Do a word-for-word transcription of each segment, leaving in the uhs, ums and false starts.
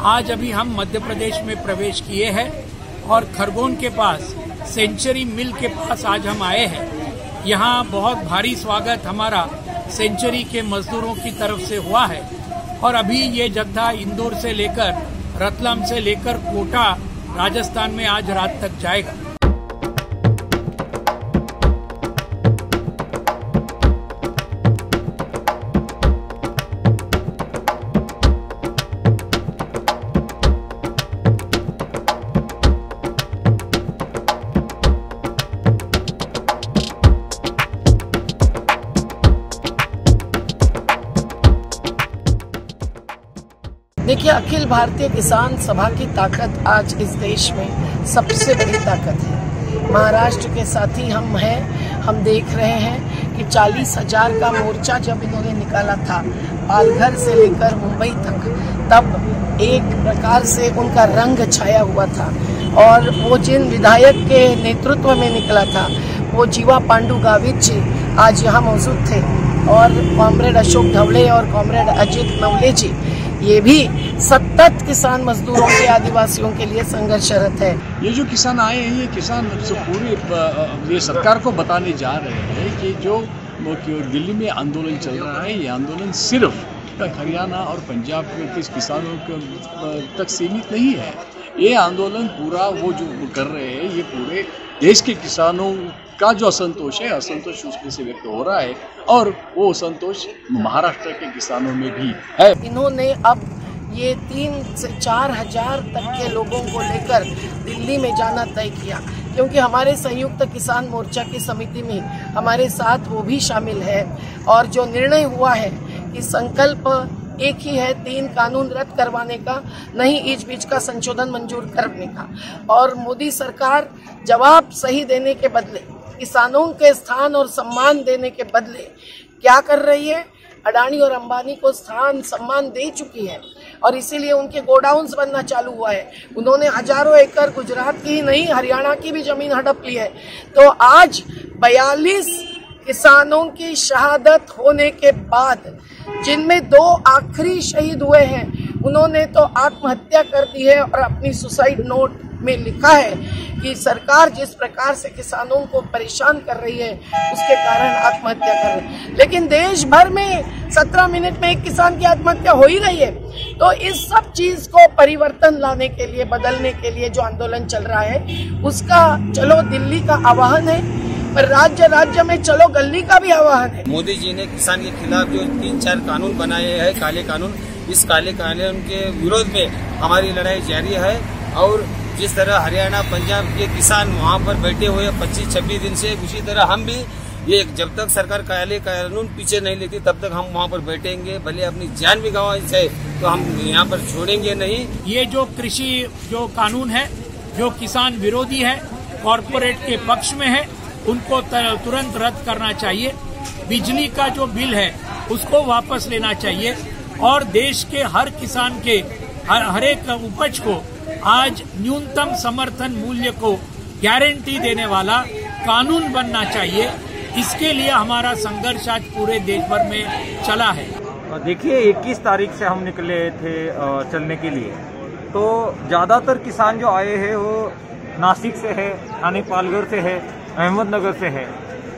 आज अभी हम मध्य प्रदेश में प्रवेश किए हैं और खरगोन के पास सेंचुरी मिल के पास आज हम आए हैं। यहाँ बहुत भारी स्वागत हमारा सेंचुरी के मजदूरों की तरफ से हुआ है और अभी ये जत्था इंदौर से लेकर रतलाम से लेकर कोटा राजस्थान में आज रात तक जाएगा। देखिए, अखिल भारतीय किसान सभा की ताकत आज इस देश में सबसे बड़ी ताकत है। महाराष्ट्र के साथी हम हैं, हम देख रहे हैं कि चालीस हजार का मोर्चा जब इन्होंने निकाला था पालघर से लेकर मुंबई तक, तब एक प्रकार से उनका रंग छाया हुआ था और वो जिन विधायक के नेतृत्व में निकला था वो जीवा पांडु गावित जी आज यहाँ मौजूद थे और कॉमरेड अशोक ढवले और कॉमरेड अजित नवले जी, ये भी सतत किसान मजदूरों के आदिवासियों के लिए संघर्षरत है। ये जो किसान आए हैं, ये किसान पूरे ये सरकार को बताने जा रहे हैं कि जो दिल्ली में आंदोलन चल रहा है, ये आंदोलन सिर्फ हरियाणा और पंजाब के किसानों तक सीमित नहीं है। ये आंदोलन पूरा वो जो कर रहे हैं, ये पूरे देश के किसानों का जो असंतोष है, असंतोष उसमें से व्यक्त हो रहा है और वो असंतोष महाराष्ट्र के किसानों में भी है। इन्होंने अब ये तीन से चार हजार तक के लोगों को लेकर दिल्ली में जाना तय किया, क्योंकि हमारे संयुक्त किसान मोर्चा की समिति में हमारे साथ वो भी शामिल है और जो निर्णय हुआ है कि संकल्प एक ही है, तीन कानून रद्द करवाने का, नहीं बीच बीच का संशोधन मंजूर करने का। और मोदी सरकार जवाब सही देने के बदले, किसानों के स्थान और सम्मान देने के बदले क्या कर रही है? अडानी और अंबानी को स्थान सम्मान दे चुकी है और इसीलिए उनके गोडाउन्स बनना चालू हुआ है। उन्होंने हजारों एकड़ गुजरात की ही नहीं, हरियाणा की भी जमीन हड़प ली है। तो आज बयालीस किसानों की शहादत होने के बाद, जिनमें दो आखिरी शहीद हुए हैं, उन्होंने तो आत्महत्या कर दी है और अपनी सुसाइड नोट में लिखा है कि सरकार जिस प्रकार से किसानों को परेशान कर रही है उसके कारण आत्महत्या कर रही है। लेकिन देश भर में सत्रह मिनट में एक किसान की आत्महत्या हो ही रही है। तो इस सब चीज को परिवर्तन लाने के लिए, बदलने के लिए जो आंदोलन चल रहा है, उसका चलो दिल्ली का आह्वान है, पर राज्य राज्य में चलो गली का भी आह्वान है। मोदी जी ने किसान के खिलाफ जो तीन चार कानून बनाए हैं, काले कानून, इस काले कानून के विरोध में हमारी लड़ाई जारी है। और जिस तरह हरियाणा पंजाब के किसान वहां पर बैठे हुए पच्चीस छब्बीस दिन से, उसी तरह हम भी ये जब तक सरकार काले कानून पीछे नहीं लेती तब तक हम वहां पर बैठेंगे, भले अपनी जान भी गंवानी चाहे तो हम यहाँ पर छोड़ेंगे नहीं। ये जो कृषि जो कानून है, जो किसान विरोधी है, कॉरपोरेट के पक्ष में है, उनको तुरंत रद्द करना चाहिए। बिजली का जो बिल है उसको वापस लेना चाहिए और देश के हर किसान के हर, हर एक उपज को आज न्यूनतम समर्थन मूल्य को गारंटी देने वाला कानून बनना चाहिए। इसके लिए हमारा संघर्ष आज पूरे देश भर में चला है। देखिए, इक्कीस तारीख से हम निकले थे चलने के लिए, तो ज्यादातर किसान जो आए हैं वो नासिक से है, ठाणे पालघर से है, अहमदनगर से है।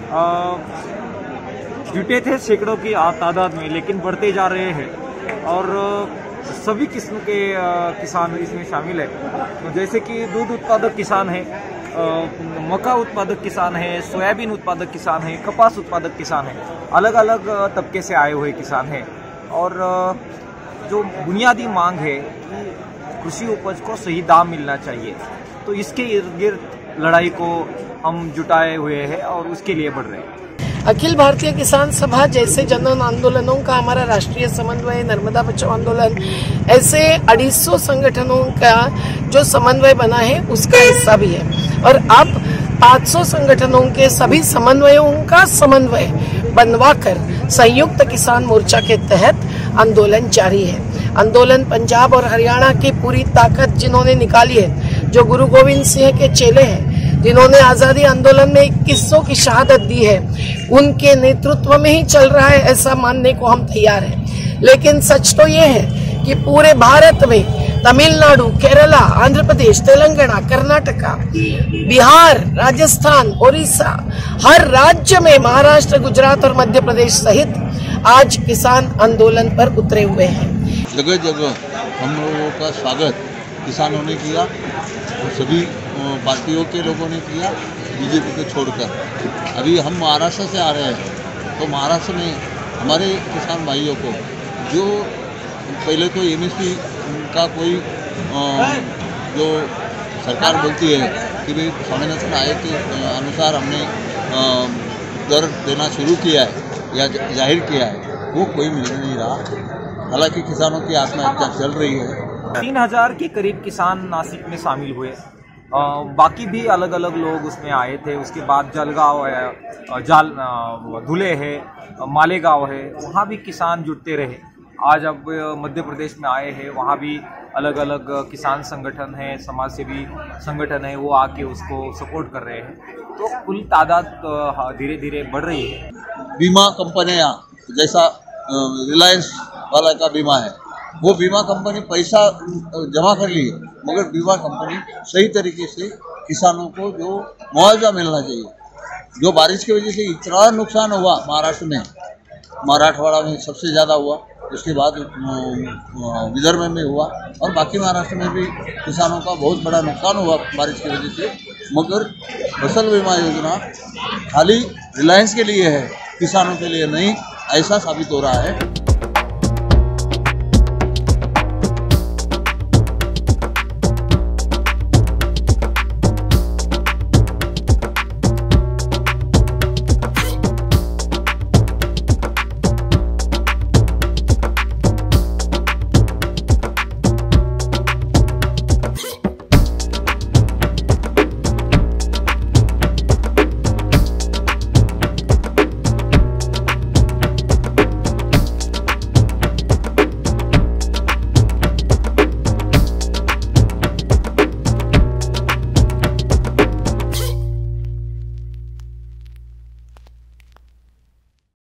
जुटे थे सैकड़ों की तादाद में, लेकिन बढ़ते जा रहे हैं और सभी किस्म के किसान इसमें शामिल है। तो जैसे कि दूध उत्पादक किसान है, मक्का उत्पादक किसान है, सोयाबीन उत्पादक किसान है, कपास उत्पादक किसान है, अलग अलग तबके से आए हुए किसान हैं। और जो बुनियादी मांग है कि कृषि उपज को सही दाम मिलना चाहिए, तो इसके इर्द गिर्द लड़ाई को हम जुटाए हुए हैं और उसके लिए बढ़ रहे हैं। अखिल भारतीय किसान सभा जैसे जन आंदोलनों का हमारा राष्ट्रीय समन्वय, नर्मदा बचाओ आंदोलन, ऐसे अढ़ाई सौ संगठनों का जो समन्वय बना है उसका हिस्सा भी है। और अब पाँच सौ संगठनों के सभी समन्वयों का समन्वय बनवाकर संयुक्त किसान मोर्चा के तहत आंदोलन जारी है। आंदोलन पंजाब और हरियाणा की पूरी ताकत जिन्होंने निकाली है, जो गुरु गोविंद सिंह के चेले हैं, जिन्होंने आजादी आंदोलन में इक्कीसों की शहादत दी है, उनके नेतृत्व में ही चल रहा है, ऐसा मानने को हम तैयार हैं। लेकिन सच तो ये है कि पूरे भारत में तमिलनाडु, केरला, आंध्र प्रदेश, तेलंगाना, कर्नाटका, बिहार, राजस्थान, ओडिशा, हर राज्य में, महाराष्ट्र, गुजरात और मध्य प्रदेश सहित आज किसान आंदोलन पर उतरे हुए हैं। जगह जगह हम लोगों का स्वागत किसानों ने किया, सभी पार्टियों के लोगों ने किया, बीजेपी को छोड़कर। अभी हम महाराष्ट्र से आ रहे हैं, तो महाराष्ट्र में हमारे किसान भाइयों को जो पहले तो एमएसपी का कोई जो सरकार बोलती है कि भाई स्वामीनाथन आयोग के अनुसार हमने दर देना शुरू किया है या जाहिर किया है, वो कोई मिल नहीं रहा। हालांकि किसानों की आत्महत्या चल रही है। तीन हजार के करीब किसान नासिक में शामिल हुए, आ, बाकी भी अलग अलग लोग उसमें आए थे। उसके बाद जलगांव है, जाल धुले है, मालेगांव है, वहाँ भी किसान जुटते रहे। आज अब मध्य प्रदेश में आए हैं, वहाँ भी अलग अलग किसान संगठन हैं, समाज सेवी संगठन है, वो आके उसको सपोर्ट कर रहे हैं। तो कुल तादाद धीरे धीरे बढ़ रही है। बीमा कंपनियाँ जैसा रिलायंस वाला का बीमा है, वो बीमा कंपनी पैसा जमा कर ली है, मगर बीमा कंपनी सही तरीके से किसानों को जो मुआवजा मिलना चाहिए। जो बारिश की वजह से इतना नुकसान हुआ महाराष्ट्र में, मराठवाड़ा में सबसे ज़्यादा हुआ, उसके बाद विदर्भ में भी हुआ और बाकी महाराष्ट्र में भी किसानों का बहुत बड़ा नुकसान हुआ बारिश की वजह से। मगर फसल बीमा योजना खाली रिलायंस के लिए है, किसानों के लिए नहीं, ऐसा साबित हो रहा है।